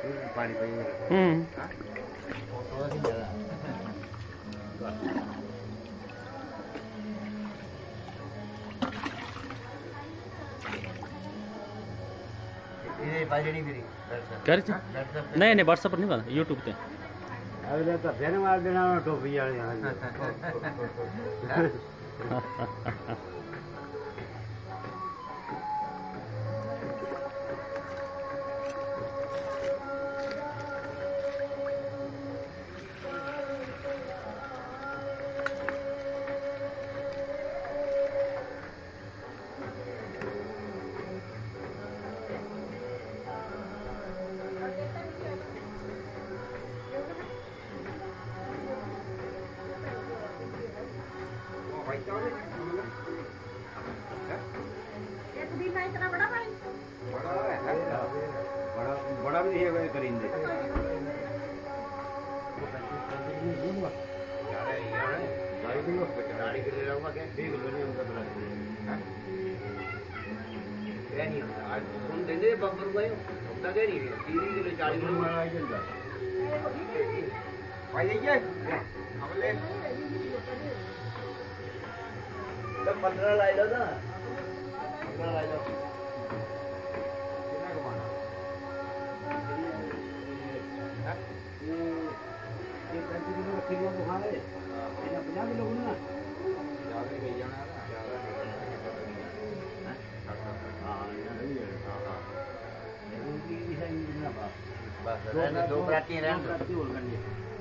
पानी पी कर नहीं नहीं व्हाट्सएप पर नहीं बना यूट्यूब पे अगले तो फिर मार देना टोपी वाले बड़ा भी है करेंगे गाड़ी के लिए रहूँगा क्या ठीक है उनका तुम दे दे बम्पर को उतना क्या नहीं है 30 किलो 40 किलो भाई देखिए हमले 15 लाई लो ना 15 लाई लो ये 35 किलो तो खा ले ये 50 किलो ना ज्यादा ही जाना है ज्यादा हां ये हां ये भी है ना बस दो प्राची रहने दो प्राची और करनी